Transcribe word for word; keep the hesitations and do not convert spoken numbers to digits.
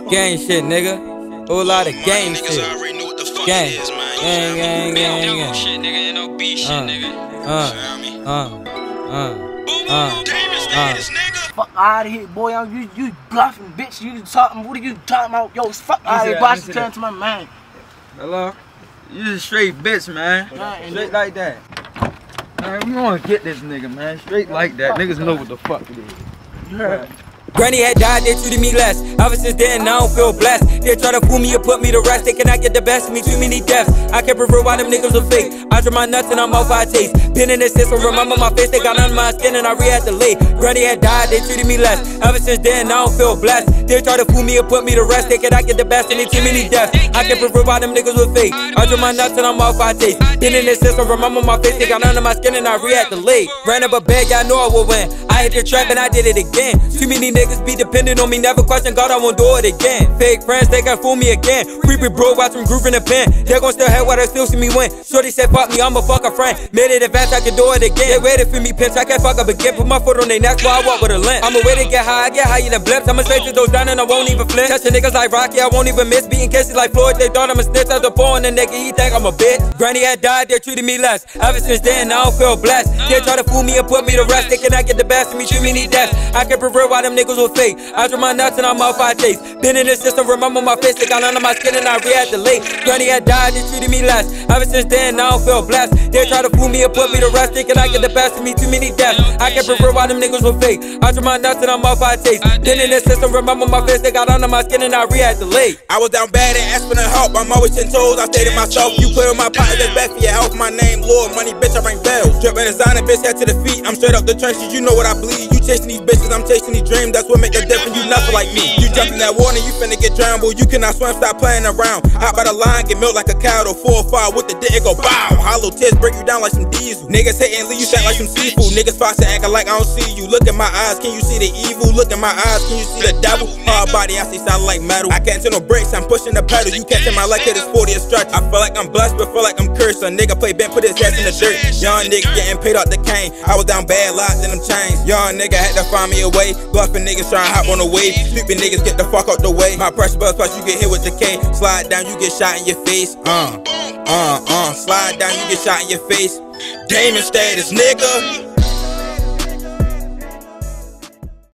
Gang shit, nigga. Whole lot of gang shit. Gang. Gang, gang, gang, gang. Shit, nigga, ain't no beef shit, nigga. Uh, uh, uh, uh, uh. Fuck out of here, boy. You, you bluffing, bitch. You talking, what are you talking about? Yo, fuck out of here, boy. I should turn to my man. Hello? You just straight bitch, man. Right, Straight like that. Man, we wanna get this nigga, man. Straight like that. Niggas know what the fuck it is. You heard? Granny had died, they treated me less. Ever since then, I don't feel blessed. They try to fool me and put me to rest. They cannot get the best of me, too many deaths. I kept it real while them niggas were fake. I drew my nuts and I'm off I taste. Been in the system, remember my face. They got under my skin and I re-had to lay. Granny had died, they treated me less. Ever since then, I don't feel blessed. They try to fool me and put me to rest. They cannot get the best of me, too many deaths. I kept it real while them niggas were fake. I drew my nuts and I'm off I taste. Been in the system, remember my face. They got under my skin and I re-had to lay. Ran up a bag, y'all know I would win. I hit the trap and I did it again. Too many niggas be dependent on me, never question God, I won't do it again. Fake friends, they can fool me again. Creepy bro, watch them groove in the pen. They gon' still hate while they still see me win. Shorty said fuck me, I'm a fuck a friend. Made it advance, I can do it again. They waited for me, pinch, I can't fuck up again. Put my foot on their neck, why I walk with a limp. I'm a way to get high, I get higher than blips. I'ma straight to those down and I won't even flip. Touching niggas like Rocky, I won't even miss. Beating cases like Floyd, they thought I'm a snitch. At the phone, and nigga, he think I'm a bitch. Granny had died, they treated me less. Ever since then, I don't feel blessed. They try to fool me and put me to rest. They cannot get the best of me, too many deaths. I kept it real while them niggas were fake. I drew my nuts and I'm off I taste. Been in the system, remember my face. They got under my skin and I re-had to lay. Granny had died, they treated me less. Ever since then, I don't feel blessed. They try to fool me and put me to rest. They cannot get the best of me, too many deaths. I kept it real while them niggas were fake. I drew my nuts and I'm off I taste. Been in the system, remember my face. They got under my skin and I re-had to lay. I was down bad and asking for help. I'm always ten toes, I stayed to myself. You play with my partner, that's bad for your health. My name, Lord, money, bitch, I ring bells. Drippin' designer, bitch, head to the feet. I'm straight up the trenches, you know what I bleed. You chasing these bitches, I'm chasing these dreams. That's what make the difference, you nothing like me. You jump in that water, you finna get drowned, boy. You cannot swim, stop playing around. Hop by the line, get milk like a cow. To four or five with the dick, it go bow. Hollow tits break you down like some diesel. Niggas hatin', leave you fat like some seafood. Niggas foxin' acting like I don't see you. Look in my eyes, can you see the evil? Look in my eyes, can you see the devil? Hard body, I see sound like metal. I can't turn no brakes, I'm pushing the pedal. You catching my leg, hit this forty a stretch. I feel like I'm blessed, but feel like I'm cursed. A nigga play bent, put his ass in the dirt. Young nigga getting paid out the cane. I was down bad, lots in them chains. Young nigga had to find me a way. Bluffing niggas trying to hop on the wave. Stupid niggas get the fuck out the way. My pressure buzz plus you get hit with the K. Slide down, you get shot in your face. Uh, uh, uh. Slide down, you get shot in your face. Damon status, nigga.